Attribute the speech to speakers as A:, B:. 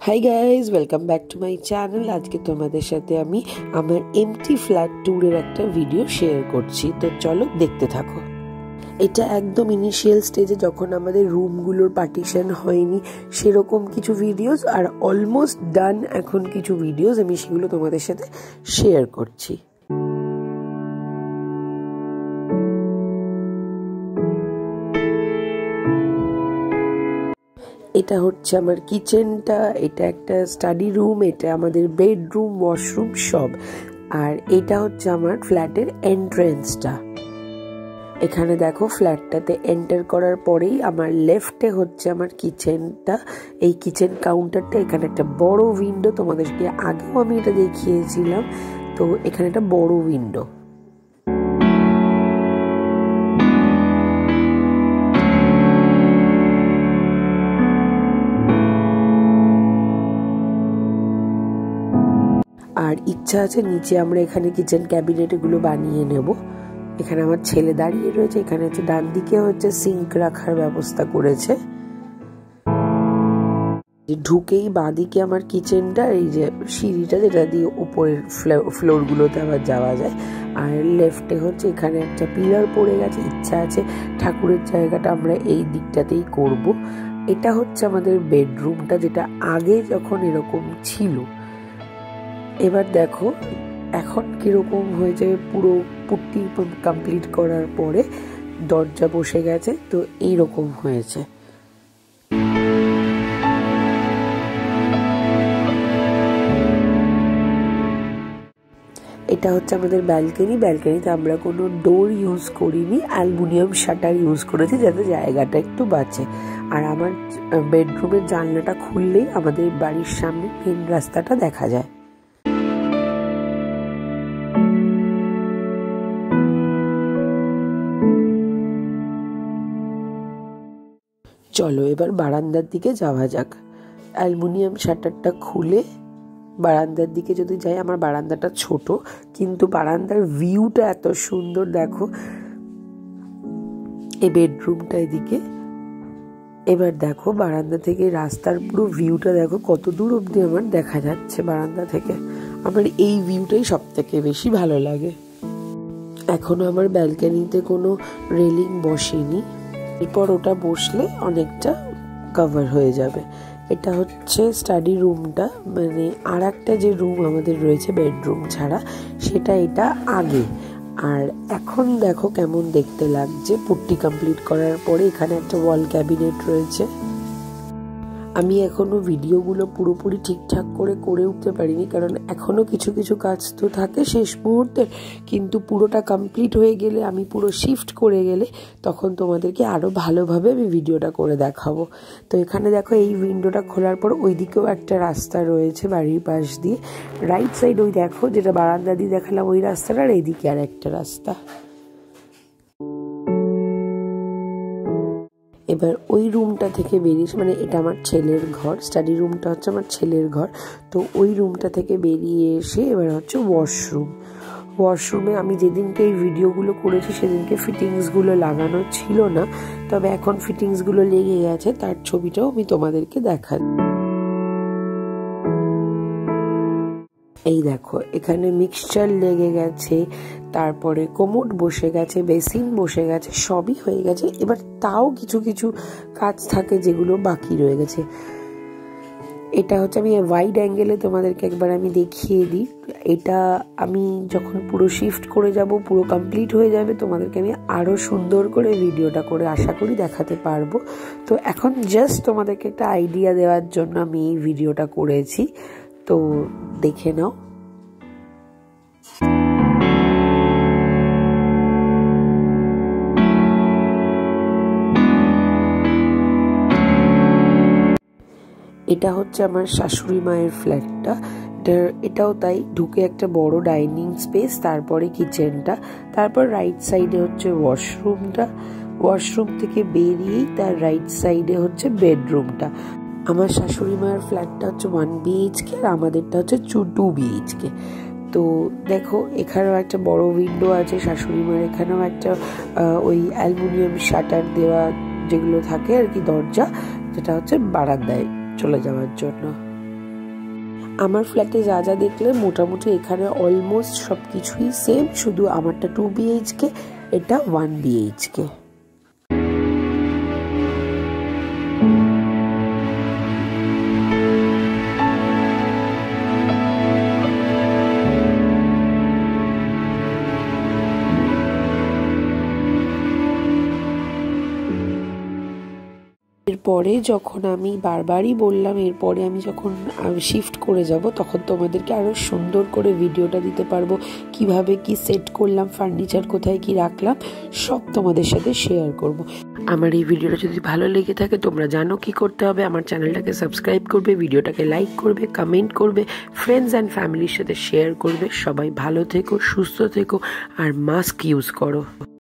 A: High guys, welcome back to my channel. আজকে তোমাদের সাথে আমি আমার এমটি ফ্ল্যাট ট্যুরের একটা ভিডিও শেয়ার করছি, তো চলো দেখতে থাকো। এটা একদম ইনিশিয়াল স্টেজে, যখন আমাদের রুমগুলোর পার্টিশন হয়নি সেরকম কিছু ভিডিওস, আর অলমোস্ট ডান এখন কিছু ভিডিওস আমি সেগুলো তোমাদের সাথে শেয়ার করছি। এটা হচ্ছে আমার কিচেনটা, এটা একটা স্টাডি রুম, এটা আমাদের বেডরুম, ওয়াশরুম সব। আর এটা হচ্ছে আমার ফ্ল্যাটের এন্ট্রেন্সটা। এখানে দেখো, ফ্ল্যাটটাতে এন্টার করার পরেই আমার লেফটে হচ্ছে আমার কিচেনটা। এই কিচেন কাউন্টারটা, এখানে একটা বড় উইন্ডো, তোমাদেরকে আগেও আমি এটা দেখিয়েছিলাম। তো এখানে একটা বড় উইন্ডো। আর ইচ্ছা আছে নিচে আমরা এখানে কিচেন ক্যাবিনেট এগুলো বানিয়ে নেব। এখানে আমার ছেলে দাঁড়িয়ে রয়েছে। এখানে হচ্ছে ডান দিকে হচ্ছে সিঙ্ক রাখার ব্যবস্থা করেছে। ঢুকেই বাঁদিকে আমার কিচেনটা, এই যে সিঁড়িটা যেটা দিয়ে উপরের ফ্লোরগুলোতে আবার যাওয়া যায়। আর লেফটে হচ্ছে এখানে একটা পিলার পড়ে গেছে। ইচ্ছা আছে ঠাকুরের জায়গাটা আমরা এই দিকটাতেই করব। এটা হচ্ছে আমাদের বেডরুমটা, যেটা আগে যখন এরকম ছিল। এবার দেখো এখন কিরকম হয়েছে, পুরো পুট্টি কমপ্লিট করার পরে দরজা বসে গেছে, তো এইরকম হয়েছে। এটা হচ্ছে আমাদের ব্যালকনি। ব্যালকনিতে আমরা কোনো ডোর ইউজ করিনি, অ্যালুমিনিয়াম শাটার ইউজ করেছি যাতে জায়গাটা একটু বাঁচে। আর আমার বেডরুমের জানলাটা খুললেই আমাদের বাড়ির সামনে মেন রাস্তাটা দেখা যায়। চলো এবার বারান্দার দিকে যাওয়া যাক। অ্যালুমিনিয়াম শাটারটা খুলে বারান্দার দিকে যদি যাই, আমার বারান্দাটা ছোট কিন্তু বারান্দার ভিউটা এত সুন্দর। দেখো এই বেডরুমটা এদিকে। এবার দেখো বারান্দা থেকে রাস্তার পুরো ভিউটা দেখো, কত দূর অবধি আমার দেখা যাচ্ছে বারান্দা থেকে। আমার এই ভিউটাই সব থেকে বেশি ভালো লাগে। এখনো আমার ব্যালকনিতে কোনো রেলিং বসেনি, এরপর ওটা বসলে অনেকটা কভার হয়ে যাবে। এটা হচ্ছে স্টাডি রুমটা, মানে আর একটা যে রুম আমাদের রয়েছে বেডরুম ছাড়া, সেটা এটা আগে। আর এখন দেখো কেমন দেখতে লাগছে পুট্টি কমপ্লিট করার পরে। এখানে একটা ওয়াল ক্যাবিনেট রয়েছে। আমি এখনো ভিডিওগুলো পুরোপুরি ঠিকঠাক করে উঠতে পারিনি, কারণ এখনো কিছু কিছু কাজ তো থাকে শেষ মুহূর্তে। কিন্তু পুরোটা কমপ্লিট হয়ে গেলে, আমি পুরো শিফট করে গেলে, তখন তোমাদেরকে আরো ভালোভাবে আমি ভিডিওটা করে দেখাবো। তো এখানে দেখো এই উইন্ডোটা খোলার পর ওইদিকেও একটা রাস্তা রয়েছে বাড়ির পাশ দিয়ে। রাইট সাইড ওই দেখো যেটা বারান্দা দিয়ে দেখালাম, ওই রাস্তাটা, আর এইদিকে আর একটা রাস্তা। এবার ওই রুমটা থেকে বেরিয়েছে, মানে এটা আমার ছেলের ঘর, স্টাডি রুমটা হচ্ছে আমার ছেলের ঘর। তো ওই রুমটা থেকে বেরিয়ে এসে এবার হচ্ছে ওয়াশরুম। ওয়াশরুমে আমি যেদিনকে এই ভিডিওগুলো করেছি সেদিনকে ফিটিংসগুলো লাগানো ছিল না, তবে এখন ফিটিংসগুলো লেগে গেছে, তার ছবিটাও আমি তোমাদেরকে দেখাচ্ছি। এই দেখো এখানে মিক্সচার লেগে গেছে, তারপরে কোমোড বসে গেছে, বেসিন বসে গেছে, সবই হয়ে গেছে। এবার তাও কিছু কিছু কাজ থাকে যেগুলো বাকি রয়ে গেছে। এটা হচ্ছে, আমি ওয়াইড অ্যাঙ্গেলে তোমাদেরকে একবার আমি দেখিয়ে দিই। এটা আমি যখন পুরো শিফট করে যাব, পুরো কমপ্লিট হয়ে যাবে, তোমাদেরকে আমি আরো সুন্দর করে ভিডিওটা করে আশা করি দেখাতে পারবো। তো এখন জাস্ট তোমাদেরকে একটা আইডিয়া দেওয়ার জন্য আমি এই ভিডিওটা করেছি, তো দেখে নাও। এটা হচ্ছে আমার শাশুড়ি মায়ের ফ্ল্যাটটা। এটাও তাই, ঢুকে একটা বড় ডাইনিং স্পেস, তারপরে কিচেনটা, তারপর রাইট সাইডে হচ্ছে ওয়াশরুমটা। ওয়াশরুম থেকে বেরিয়েই তার রাইট সাইডে হচ্ছে বেডরুমটা। আমার শাশুড়ি মায়ের ফ্ল্যাটটা হচ্ছে 1 BHK, আর আমাদেরটা হচ্ছে 2 BHK। তো দেখো এখানেও একটা বড় উইন্ডো আছে শাশুড়ি মায়ের। এখানেও একটা ওই অ্যালুমিনিয়াম শাটার দেওয়া যেগুলো থাকে আর কি, দরজা, যেটা হচ্ছে বারান্দায় চলে যাওয়ার জন্য। আমার ফ্ল্যাটে যা যা দেখলে মোটামুটি এখানে অলমোস্ট সব কিছুই সেম, শুধু আমারটা 2 BHK, এটা 1 BHK। এরপরে যখন আমি বারবারই বললাম, এরপরে আমি যখন শিফট করে যাব তখন তোমাদেরকে আরও সুন্দর করে ভিডিওটা দিতে পারবো, কিভাবে কি সেট করলাম, ফার্নিচার কোথায় কি রাখলাম, সব তোমাদের সাথে শেয়ার করব। আমার এই ভিডিওটা যদি ভালো লেগে থাকে তোমরা জানো কি করতে হবে, আমার চ্যানেলটাকে সাবস্ক্রাইব করবে, ভিডিওটাকে লাইক করবে, কমেন্ট করবে, ফ্রেন্ডস অ্যান্ড ফ্যামিলির সাথে শেয়ার করবে। সবাই ভালো থেকো, সুস্থ থেকো আর মাস্ক ইউজ করো।